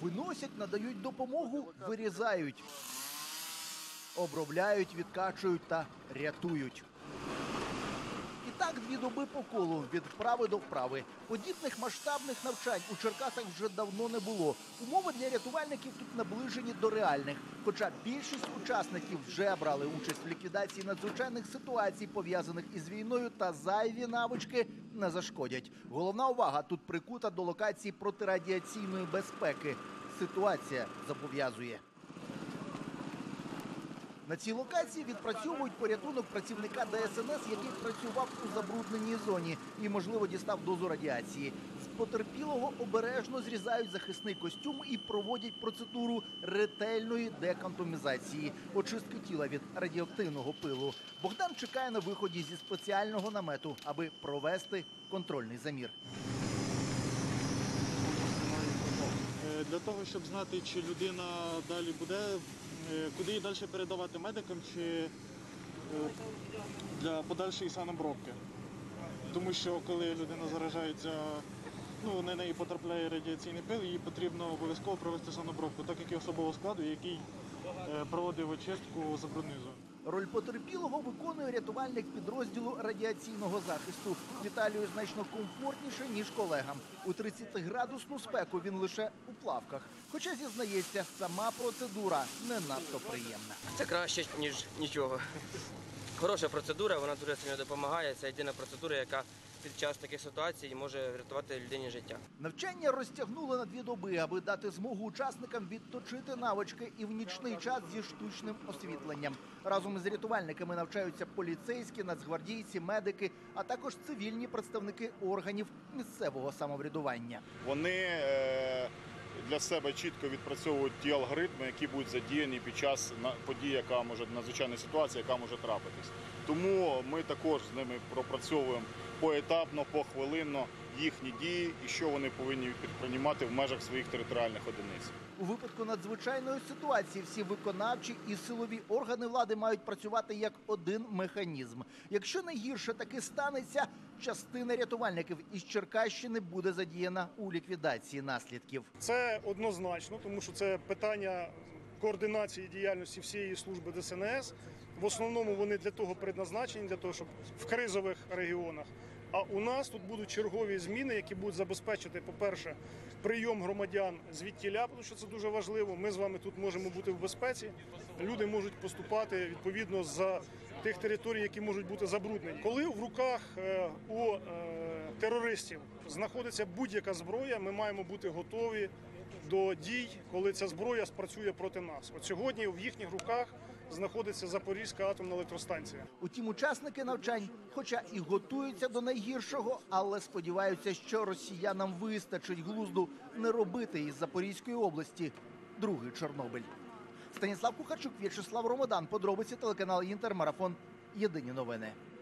Виносять, надають допомогу, вирізають. Обробляють, відкачують та рятують. І так 2 доби по колу, від вправи до вправи. Подібних масштабних навчань у Черкасах вже давно не було. Умови для рятувальників тут наближені до реальних. Хоча більшість учасників вже брали участь в ліквідації надзвичайних ситуацій, пов'язаних із війною, та зайві навички не зашкодять. Головна увага тут прикута до локації протирадіаційної безпеки. Ситуація зобов'язує. На цій локації відпрацьовують порятунок працівника ДСНС, який працював у забрудненій зоні і, можливо, дістав дозу радіації. З потерпілого обережно зрізають захисний костюм і проводять процедуру ретельної деконтамінізації – очистки тіла від радіоактивного пилу. Богдан чекає на виході зі спеціального намету, аби провести контрольний замір. Для того, щоб знати, чи людина далі буде, куди її далі передавати медикам, чи для подальшої санобробки. Тому що коли людина заражається, на неї потрапляє радіаційний пил, їй потрібно обов'язково провести санобробку, так як і особового складу, який проводив очистку забрудненої зони. Роль потерпілого виконує рятувальник підрозділу радіаційного захисту. Віталію значно комфортніше, ніж колегам. У 30-градусну спеку він лише у плавках. Хоча, зізнається, сама процедура не надто приємна. Це краще, ніж нічого. Хороша процедура, вона дуже сильно допомагає. Це єдина процедура, яка під час таких ситуацій може врятувати людині життя. Навчання розтягнули на 2 доби, аби дати змогу учасникам відточити навички і в нічний час зі штучним освітленням. Разом із рятувальниками навчаються поліцейські, нацгвардійці, медики, а також цивільні представники органів місцевого самоврядування. Вони для себе чітко відпрацьовують ті алгоритми, які будуть задіяні під час події, надзвичайної ситуації, яка може трапитись. Тому ми також з ними пропрацьовуємо поетапно, похвилинно їхні дії і що вони повинні предприймати в межах своїх територіальних одиниць. У випадку надзвичайної ситуації всі виконавчі і силові органи влади мають працювати як один механізм. Якщо найгірше таки станеться, частина рятувальників із Черкащини буде задіяна у ліквідації наслідків. Це однозначно, тому що це питання координації діяльності всієї служби ДСНС. В основному вони для того предназначені, для того, щоб в кризових регіонах. А у нас тут будуть чергові зміни, які будуть забезпечити, по-перше, прийом громадян звідтіля, тому що це дуже важливо. Ми з вами тут можемо бути в безпеці. Люди можуть поступати, відповідно, з тих територій, які можуть бути забруднені. Коли в руках у терористів знаходиться будь-яка зброя, ми маємо бути готові до дій, коли ця зброя спрацює проти нас. От сьогодні в їхніх руках знаходиться Запорізька атомна електростанція. Утім, учасники навчань, хоча і готуються до найгіршого, але сподіваються, що росіянам вистачить глузду не робити із Запорізької області другий Чорнобиль. Станіслав Кухарчук, В'ячеслав Ромодан. Подробиці, телеканал «Інтер», марафон. Єдині новини.